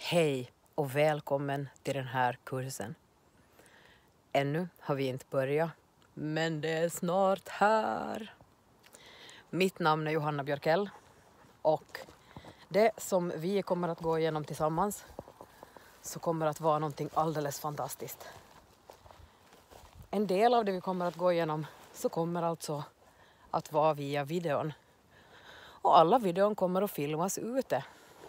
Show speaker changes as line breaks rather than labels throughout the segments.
Hej och välkommen till den här kursen. Ännu har vi inte börjat, men det är snart här. Mitt namn är Johanna Björkell och det som vi kommer att gå igenom tillsammans så kommer att vara någonting alldeles fantastiskt. En del av det vi kommer att gå igenom så kommer alltså att vara via videon. Och alla videon kommer att filmas ute.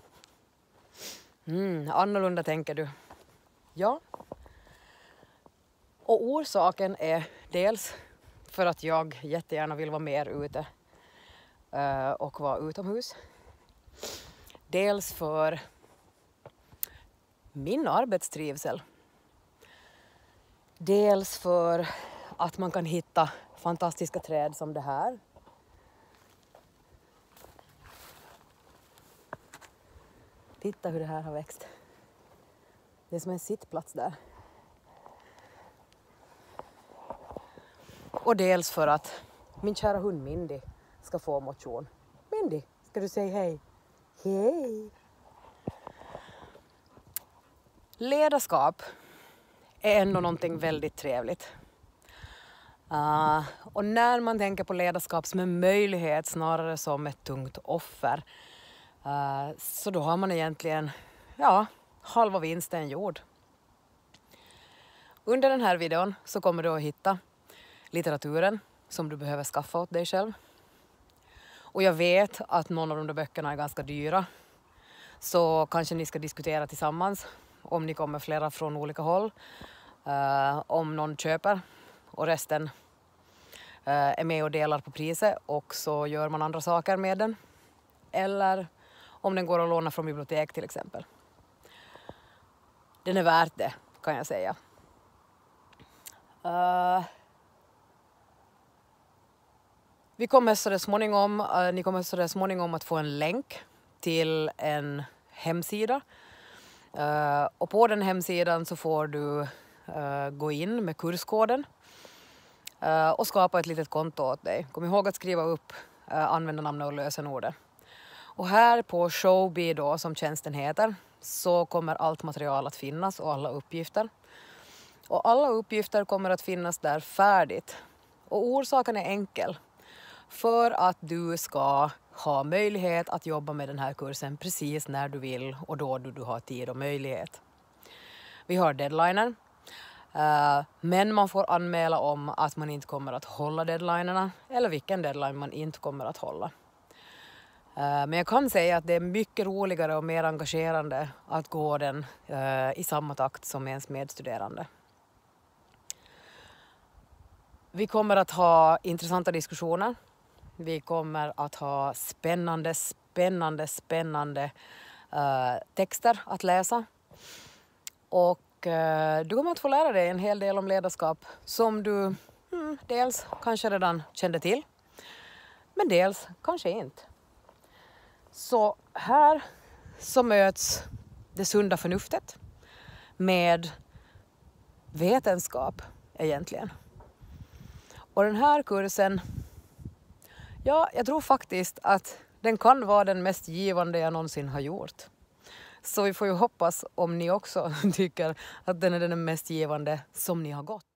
Annorlunda tänker du. Ja. Och orsaken är dels för att jag jättegärna vill vara mer ute och vara utomhus. Dels för min arbetstrivsel. Dels för att man kan hitta fantastiska träd som det här. Titta hur det här har växt. Det är som en sittplats där. Och dels för att min kära hund Mindy ska få motion. Mindy, ska du säga hej? Hej! Ledarskap är ändå någonting väldigt trevligt. Och när man tänker på ledarskap som en möjlighet snarare som ett tungt offer, så då har man egentligen halva vinsten gjord. Under den här videon så kommer du att hitta litteraturen som du behöver skaffa åt dig själv. Och jag vet att någon av de där böckerna är ganska dyra. Så kanske ni ska diskutera tillsammans om ni kommer flera från olika håll. Om någon köper och resten är med och delar på priset och så gör man andra saker med den. Eller om den går att låna från bibliotek till exempel. Den är värt det, kan jag säga. Ni kommer så småningom att få en länk till en hemsida. Och på den hemsidan så får du gå in med kurskoden och skapa ett litet konto åt dig. Kom ihåg att skriva upp användarnamn och lösenordet. Och här på Showbie då, som tjänsten heter, så kommer allt material att finnas och alla uppgifter. Och alla uppgifter kommer att finnas där färdigt. Och orsaken är enkel. För att du ska ha möjlighet att jobba med den här kursen precis när du vill och då du har tid och möjlighet. Vi har deadliner. Men man får anmäla om att man inte kommer att hålla deadlinerna eller vilken deadline man inte kommer att hålla. Men jag kan säga att det är mycket roligare och mer engagerande att gå den i samma takt som ens medstuderande. Vi kommer att ha intressanta diskussioner. Vi kommer att ha spännande texter att läsa. Och du kommer att få lära dig en hel del om ledarskap som du dels kanske redan kände till. Men dels kanske inte. Så här så möts det sunda förnuftet med vetenskap egentligen. Och den här kursen, jag tror faktiskt att den kan vara den mest givande jag någonsin har gjort. Så vi får ju hoppas om ni också tycker att den är den mest givande som ni har gått.